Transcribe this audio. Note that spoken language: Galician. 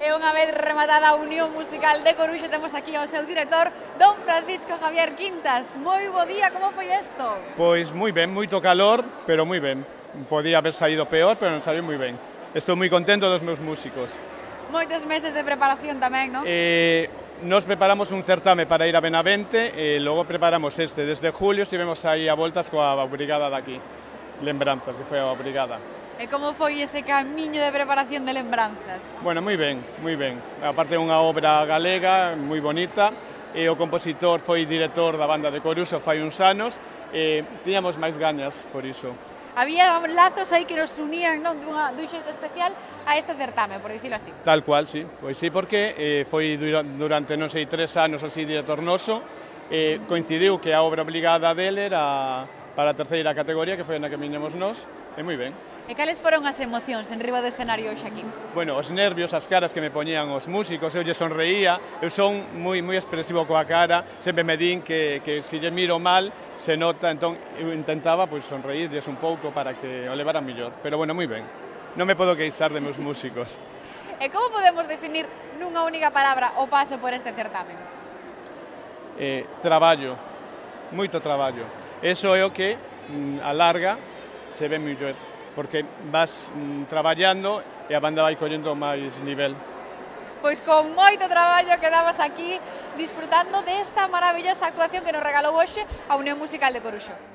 E unha vez rematada a Unión Musical de Coruxo, temos aquí ao seu director, don Francisco Javier Quintas. Moi bo día, como foi isto? Pois moi ben, moito calor, pero moi ben. Podía haber saído peor, pero non saiu moi ben. Estou moi contento dos meus músicos. Moitos meses de preparación tamén, non? Nos preparamos un certame para ir a Benavente e logo preparamos este. Desde julio estivemos aí a voltas coa brigada daqui, Lembranzas, que foi a brigada. E como foi ese camiño de preparación de Lembranzas? Bueno, moi ben, moi ben. Aparte é unha obra galega, moi bonita, e o compositor foi director da banda de Coruxo fai uns anos, e tiñamos máis gañas por iso. Había lazos aí que nos unían, non, dun xeito especial a este certame, por dicilo así. Tal cual, sí. Pois sí, porque foi durante, non sei, 3 anos así director noso, coincidiu que a obra obligada dele era para a terceira categoría, que foi na que viñemos nós, e moi ben. E cales foron as emocións en riba do escenario hoxe aquí? Bueno, os nervios, as caras que me poñían os músicos, eu lle sonreía, eu son moi expresivo coa cara, sempre me din que se lle miro mal, se nota, entón eu intentaba pois sonreírlles un pouco para que o levaran mellor, pero bueno, moi ben. Non me podo queixar de meus músicos. E como podemos definir nunha única palabra o paso por este certamen? Traballo, moito traballo. Eso é o que a larga se ve mellor, porque vas traballando e a banda vai collendo máis nivel. Pois con moito traballo quedamos aquí disfrutando desta maravillosa actuación que nos regalou hoxe a Unión Musical de Coruxo.